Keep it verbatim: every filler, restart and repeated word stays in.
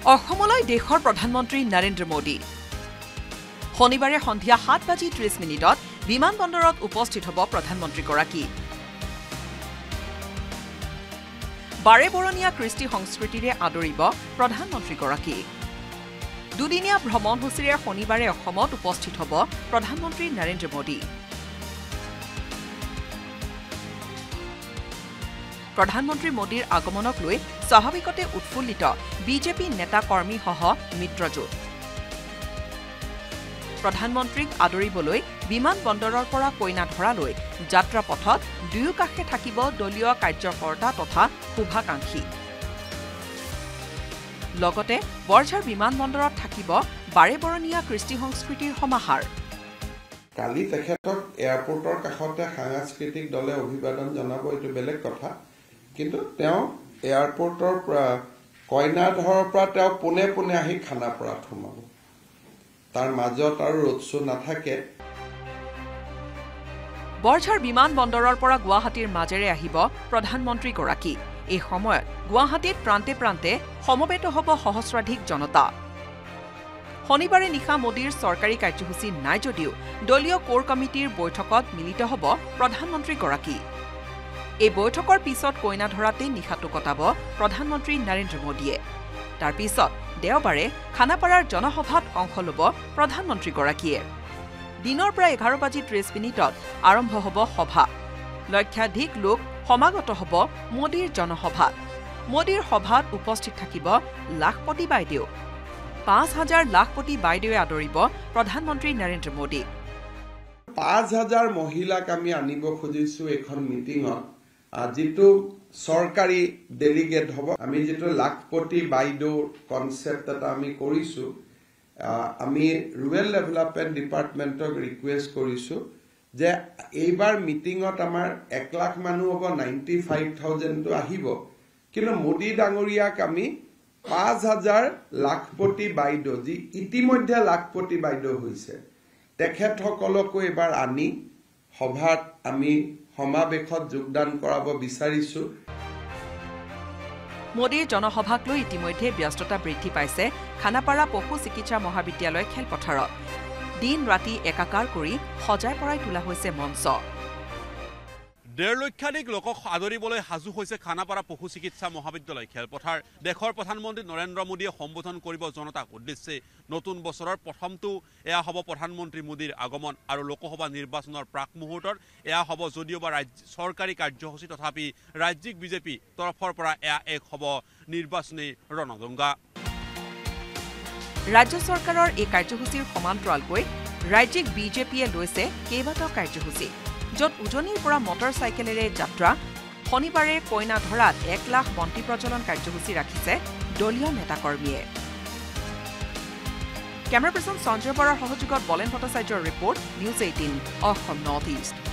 অসমলৈ দেশৰ প্ৰধানমন্ত্ৰী নৰেন্দ্ৰ মোদী শনিবাৰে সন্ধিয়া সাত বাজি ত্ৰিশ মিনিটত বিমানবন্দৰত উপস্থিত হ'ব প্ৰধানমন্ত্ৰীগৰাকী। বাৰে বৰণীয়া কৃষ্টি সংস্কৃতিৰে আদৰিব প্ৰধানমন্ত্ৰীগৰাকী। দুদিনীয়া ভ্ৰমণসূচীৰে শনিবাৰে অসমত উপস্থিত হ'ব প্ৰধানমন্ত্ৰী নৰেন্দ্ৰ মোদী। প্ৰধানমন্ত্ৰী মোদীৰ আগমনক লৈ স্বাভাৱিকতে উৎফুল্লিত বিজেপি নেতা কৰ্মীসহ মিত্ৰজোঁট। প্ৰধানমন্ত্ৰীক আদৰিবলৈ বিমানবন্দৰৰ পৰা কইনাধৰালৈ যাত্ৰাপথত দুয়োকাষে থাকিব দলীয় কাৰ্যকৰ্তা তথা শুভাকাংক্ষী। লগতে বৰঝাৰ বিমানবন্দৰত থাকিব বাৰে বৰণীয়া কৃষ্টি সংস্কৃতিৰ সমাহাৰ। কালি তেখেতক এয়াৰপোৰ্টৰ কাষতে সাংস্কৃতিক দলে অভিবাদন জনাব, এইটো বেলেগ কথা, কিন্তু তেওঁ এয়াৰপোৰ্টৰ পৰা কইনাধৰৰ পৰা তেওঁ পোনে পোনে আহি খানাপাৰাত সোমাব। তাৰ মাজত আৰু ৰোডশ্ব নাথাকে। বৰঝাৰ বিমানবন্দৰৰ পৰা গুৱাহাটীৰ মাজেৰে আহিব প্ৰধানমন্ত্ৰীগৰাকী। এই সময়ত গুৱাহাটীত প্ৰান্তে প্ৰান্তে সমবেত হ'ব সহস্ৰাধিক জনতা। শনিবাৰে নিশা মোদীৰ চৰকাৰী কাৰ্যসূচী নাই যদিও দলীয় কোৰ কমিটিৰ বৈঠকত মিলিত হ'ব প্ৰধানমন্ত্ৰীগৰাকী। এই বৈঠকৰ পিছত কইনাধৰাতে নিশাটো কটাব প্ৰধানমন্ত্ৰী নৰেন্দ্ৰ মোদীয়ে। তাৰ পিছত দেওবাৰে খানাপাৰাৰ জনসভাত অংশ ল'ব প্ৰধানমন্ত্ৰীগৰাকীয়ে। দিনৰ পৰা এঘাৰ বাজি ত্ৰিশ মিনিটত আৰম্ভ হ'ব সভা। লক্ষাধিক লোক সমাগত হ'ব মোদীৰ জনসভাত। মোদীৰ সভাত উপস্থিত থাকিব লাখপতি বাইদেউ। পাঁচ হাজাৰ লাখপতি বাইদেৱে আদৰিব প্ৰধানমন্ত্ৰী নৰেন্দ্ৰ মোদীক। পাঁচ হাজাৰ মহিলাক আমি আনিব খুজিছো এইখন মিটিঙত। যিটো চৰকাৰী ডেলিগেট হ'ব, আমি যিটো লাখপতি বাইদেউ কনচেপ্ট এটা আমি কৰিছো, আমি ৰুৰেল ডেভেলপমেণ্ট ডিপাৰ্টমেণ্টক ৰিকুৱেষ্ট কৰিছো যে এইবাৰ মিটিঙত আমাৰ এক লাখ মানুহ হ'ব, নাইণ্টি ফাইভ থাউজেণ্ডটো আহিব, কিন্তু মোদী ডাঙৰীয়াক আমি পাঁচ হাজাৰ লাখপতি বাইদেউ, যি ইতিমধ্যে লাখপতি বাইদেউ হৈছে, তেখেতসকলকো এইবাৰ আনি সভাত আমি সমাৱেশত যোগদান কৰাব বিচাৰিছো। মোদীৰ জনসভাক লৈ ইতিমধ্যে ব্যস্ততা বৃদ্ধি পাইছে খানাপাৰা পশু চিকিৎসা মহাবিদ্যালয় খেলপথাৰত। দিন ৰাতি একাকাৰ কৰি সজাই পৰাই তোলা হৈছে মঞ্চ। ডেৰ লক্ষাধিক লোকক আদৰিবলৈ সাজু হৈছে খানাপাৰা পশু চিকিৎসা মহাবিদ্যালয় খেলপথাৰ। দেশৰ প্ৰধানমন্ত্ৰী নৰেন্দ্ৰ মোদীয়ে সম্বোধন কৰিব জনতাক উদ্দেশ্যে। নতুন বছৰৰ প্ৰথমটো এয়া হ'ব প্ৰধানমন্ত্ৰী মোদীৰ আগমন আৰু লোকসভা নিৰ্বাচনৰ প্ৰাক মুহূৰ্তত এয়া হ'ব যদিওবা ৰাজ্য চৰকাৰী কাৰ্যসূচী, তথাপি ৰাজ্যিক বিজেপি তৰফৰ পৰা এয়া এক হ'ব নিৰ্বাচনী ৰণদংগা। ৰাজ্য চৰকাৰৰ এই কাৰ্যসূচীৰ সমান্তৰালকৈ ৰাজ্যিক বিজেপিয়ে লৈছে কেইবাটাও কাৰ্যসূচী, য'ত উজনিৰ পৰা মটৰ চাইকেলেৰে যাত্ৰা। শনিবাৰে কইনাধৰাত এক লাখ বন্তি প্ৰজ্বলন কাৰ্যসূচী ৰাখিছে দলীয় নেতাকৰ্মীয়ে। কেমেৰা পাৰ্চন সঞ্জয় বৰাৰ সহযোগত বলেন ভট্টাচাৰ্যৰ report, News Eighteen Assam North east.